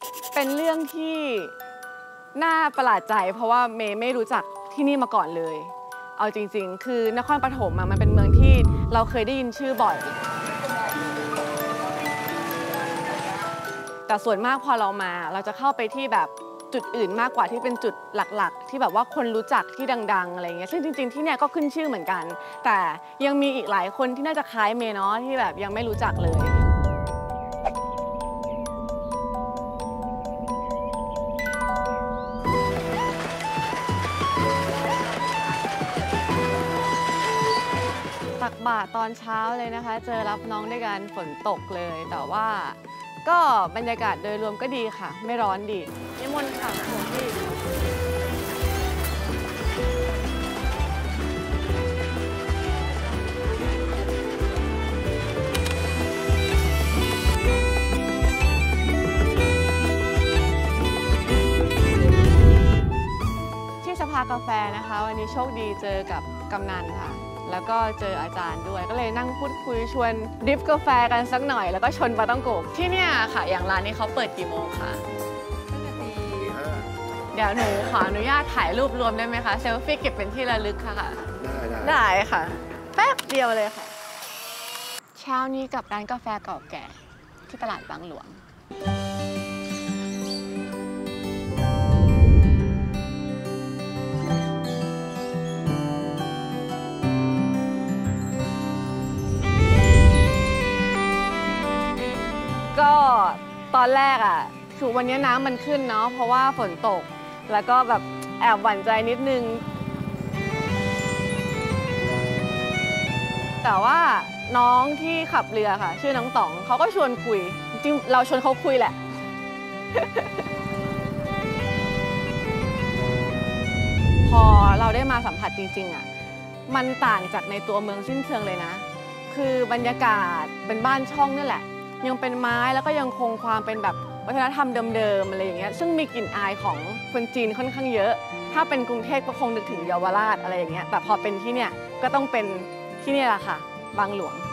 เป็นเรื่องที่น่าประหลาดใจเพราะว่าเมย์ไม่รู้จักที่นี่มาก่อนเลยเอาจริงๆคือนครปฐมมันเป็นเมืองที่เราเคยได้ยินชื่อบ่อยแต่ส่วนมากพอเรามาเราจะเข้าไปที่แบบจุดอื่นมากกว่าที่เป็นจุดหลักๆที่แบบว่าคนรู้จักที่ดังๆอะไรเงี้ยซึ่งจริงๆที่เนี่ยก็ขึ้นชื่อเหมือนกันแต่ยังมีอีกหลายคนที่น่าจะคล้ายเมย์เนาะที่แบบยังไม่รู้จักเลยตักบาตรตอนเช้าเลยนะคะเจอรับน้องด้วยกันฝนตกเลยแต่ว่าก็บรรยากาศโดยรวมก็ดีค่ะไม่ร้อนดีนิมนต์ค่ะหลวงพี่ที่สภากาแฟนะคะวันนี้โชคดีเจอกับกำนันค่ะแล้วก็เจออาจารย์ด้วยก็เลยนั่งพูดคุยชวนดริฟกาแฟกันสักหน่อยแล้วก็ชนปาต้องโกะที่เนี่ยค่ะอย่างร้านนี้เขาเปิดกี่โมงคะเดี๋ยวหนูขออนุญาตถ่ายรูปรวมได้ไหมคะเซลฟี่เก็บเป็นที่ระลึกค่ะได้ค่ะแป๊บเดียวเลยค่ะเช้านี้กับร้านกาแฟเก่าแก่ที่ตลาดบางหลวงก็ตอนแรกอ่ะคือวันนี้น้ำมันขึ้นเนาะเพราะว่าฝนตกแล้วก็แบบแอบหวั่นใจนิดนึงแต่ว่าน้องที่ขับเรือค่ะชื่อน้องต๋องเขาก็ชวนคุยจริงเราชวนเขาคุยแหละ พอเราได้มาสัมผัสจริงๆอ่ะมันต่างจากในตัวเมืองสิ้นเชิงเลยนะคือบรรยากาศเป็นบ้านช่องนี่แหละยังเป็นไม้แล้วก็ยังคงความเป็นแบบวัฒนธรรมเดิมๆอะไรอย่างเงี้ยซึ่งมีกลิ่นอายของคนจีนค่อนข้างเยอะถ้าเป็นกรุงเทพก็คงนึกถึงเยาวราชอะไรอย่างเงี้ยแต่พอเป็นที่เนี่ยก็ต้องเป็นที่นี่แหละค่ะบางหลวง